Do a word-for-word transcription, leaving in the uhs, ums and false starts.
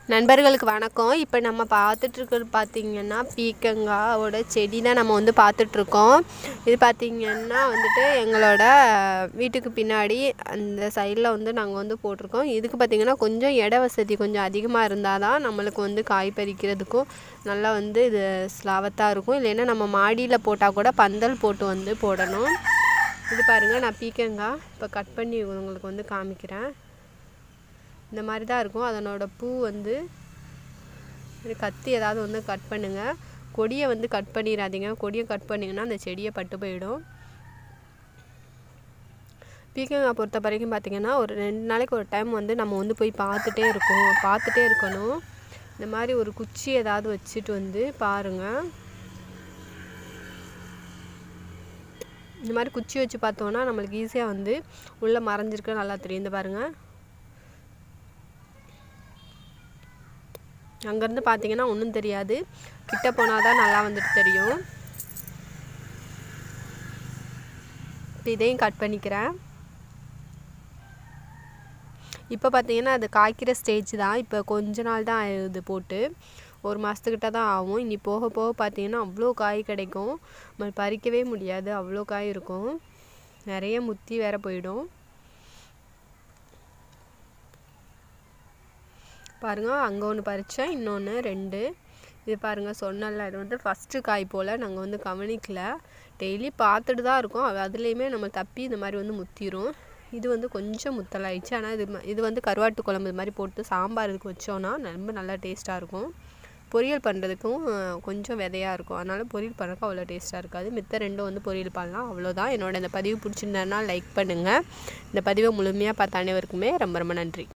நண்பர்களுக்கு வணக்கம். இப்போ நம்ம பார்த்துட்ருக்கிறது பார்த்திங்கன்னா பீர்க்கங்காயோட செடி தான் நம்ம வந்து பார்த்துட்ருக்கோம். இது பார்த்திங்கன்னா வந்துட்டு எங்களோட வீட்டுக்கு பின்னாடி அந்த சைடில் வந்து நாங்கள் வந்து போட்டிருக்கோம். இதுக்கு பார்த்திங்கன்னா கொஞ்சம் இட வசதி கொஞ்சம் அதிகமாக இருந்தால் தான் நம்மளுக்கு வந்து காய் பறிக்கிறதுக்கும் நல்லா வந்து இது ஸ்லாவத்தாக இருக்கும். இல்லைன்னா நம்ம மாடியில் போட்டால் கூட பந்தல் போட்டு வந்து போடணும். இது பாருங்கள், நான் பீர்க்கங்காய் இப்போ கட் பண்ணி உங்களுக்கு வந்து காமிக்கிறேன். இந்த மாதிரி தான் இருக்கும். அதனோட பூ வந்து கத்தி ஏதாவது வந்து கட் பண்ணுங்கள். கொடியை வந்து கட் பண்ணிடாதீங்க. கொடியை கட் பண்ணிங்கன்னா அந்த செடியை பட்டு போயிடும். பீர்க்கங்காய் பொறுத்த வரைக்கும் பார்த்திங்கன்னா ஒரு ரெண்டு நாளைக்கு ஒரு டைம் வந்து நம்ம வந்து போய் பார்த்துட்டே இருக்கோம் பார்த்துட்டே இருக்கணும். இந்த மாதிரி ஒரு குச்சி ஏதாவது வச்சுட்டு வந்து பாருங்கள். இந்த மாதிரி குச்சி வச்சு பார்த்தோன்னா நம்மளுக்கு ஈஸியாக வந்து உள்ளே மறைஞ்சிருக்க நல்லா தெரியும். இந்த பாருங்கள், அங்கேருந்து பார்த்தீங்கன்னா ஒன்றும் தெரியாது, கிட்ட போனால் தான் நல்லா வந்துட்டு தெரியும். இப்போ இதையும் கட் பண்ணிக்கிறேன். இப்போ பார்த்தீங்கன்னா அது காய்க்கிற ஸ்டேஜ் தான். இப்போ கொஞ்ச நாள் தான் இது போட்டு ஒரு மாதத்துக்கிட்ட தான் ஆகும். இனி போக போக பார்த்தீங்கன்னா அவ்வளோ காய் கிடைக்கும். நம்ம பறிக்கவே முடியாது, அவ்வளோ காய் இருக்கும். நிறைய முத்தி வேற போயிடும். பாருங்கள், அங்கே ஒன்று பறித்தேன், இன்னொன்று ரெண்டு. இது பாருங்கள், சொன்னல இது வந்து ஃபஸ்ட்டு காய் போல் நாங்கள் வந்து கவனிக்கல. டெய்லி பார்த்துட்டு தான் இருக்கோம். அதுலேயுமே நம்ம தப்பி இந்த மாதிரி வந்து முத்திரும். இது வந்து கொஞ்சம் முத்தலாயிடுச்சு. ஆனால் இது இது வந்து கருவாட்டு குழம்பு இது மாதிரி போட்டு சாம்பார் இதுக்கு வச்சோன்னா ரொம்ப நல்லா டேஸ்ட்டாக இருக்கும். பொரியல் பண்ணுறதுக்கும் கொஞ்சம் விதையாக இருக்கும். அதனால் பொரியல் பண்ணுறதுக்கு அவ்வளோ டேஸ்ட்டாக இருக்காது. மித்த ரெண்டும் வந்து பொரியல் பண்ணலாம். அவ்வளோதான். என்னோட இந்த பதிவு பிடிச்சிருந்தேன்னா லைக் பண்ணுங்கள். இந்த பதிவை முழுமையாக பார்த்த அனைவருக்குமே ரொம்ப ரொம்ப நன்றி.